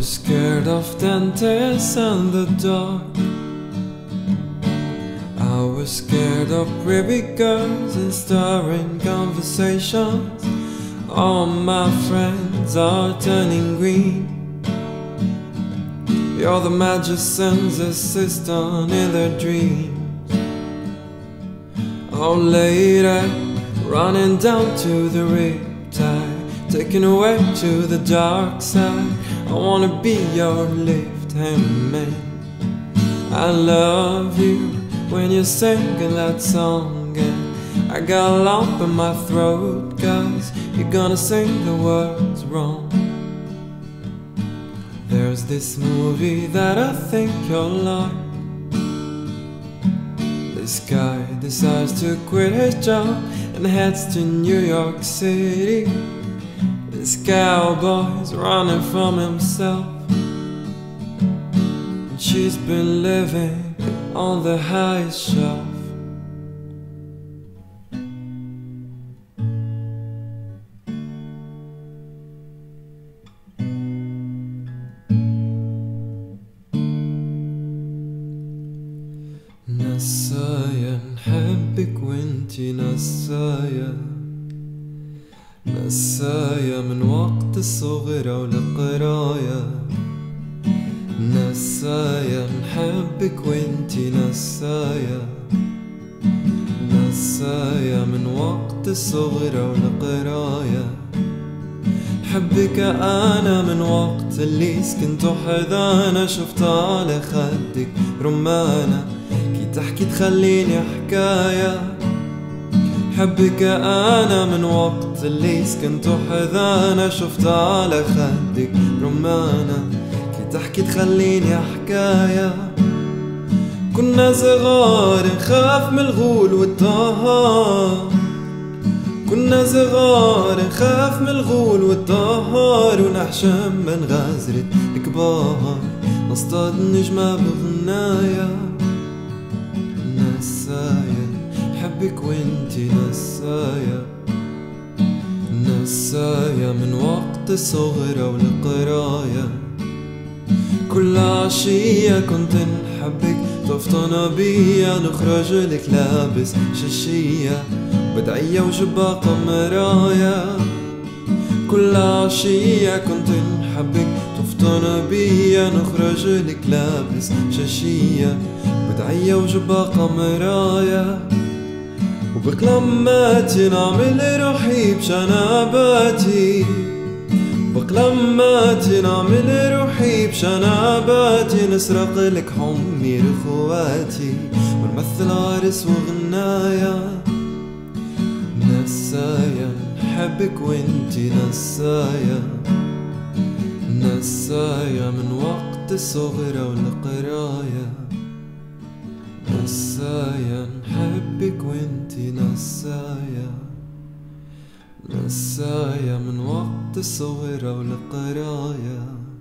was scared of dentists and the dark. I was scared of pretty girls and stirring conversations. All my friends are turning green. You're the magician's assistant in their dreams. Oh lady, running down to the Riptide, taken away to the dark side. I wanna be your left-hand man. I love you when you're singing that song, and I got a lump in my throat 'cause you're gonna sing the words wrong. There's this movie that I think you'll like. This guy decides to quit his job and heads to New York City. This cowboy's running from himself, and she's been living on the highest shelf. نسايا نحبك وانتي نسايا، نسايا من وقت الصغرى والقراية. نسايا نحبك وانتي نسايا، نسايا من وقت الصغرى والقراية. نحبك أنا من وقت اللي سكنت حضانة، شفت على خدك رمانة تحكي تخليني حكاية. حبك أنا من وقت اللي سكنت حضانة، شفت على خدك رمانة كي تحكي تخليني حكاية. كنا صغار نخاف من الغول والطهار، كنا صغار نخاف من الغول والطهار، ونحشم من غزرة الكبار نصطاد نجمة بغناية. نسايا حبك وانتي نسايا، نسايا من وقت الصغرى والقراية. كل عشية كنت نحبك تفطن بيا، نخرج لك لابس شاشية بدعية وجباقة مرايا. كل عشية كنت نحبك تفطن بيا، نخرج لك لابس شاشية بدعية وجباقة مرايا. وبقلماتي نعمل روحي بشناباتي، بقلماتي نعمل روحي بشناباتي، نسرق لك حمير اخواتي ونمثل عرس وغنايا. نسايا نحبك وانتي نسايا، نسايا من وقت الصغرى والقراية. نسايا نحبك وانتي نسايا، نسايا من وقت الصغرى والقراية.